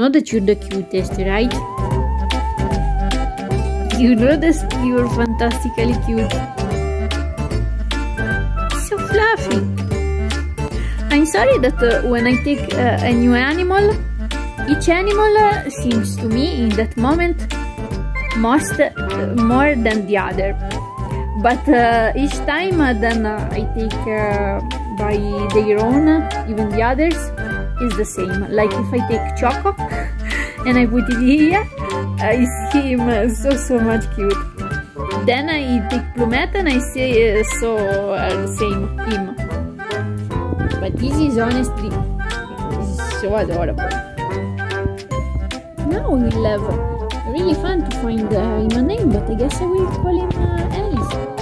know that you're the cutest, right? You know this, you're fantastically cute. So fluffy. I'm sorry that when I take a new animal, each animal seems to me in that moment more than the other. But each time then I take by their own, even the others, is the same. Like if I take Choco and I put it here, I see him so much cute. Then I take Plumette and I say same him. But this is honestly, this is so adorable. Now we'll have really fun to find him a name, but I guess I will call him Alice.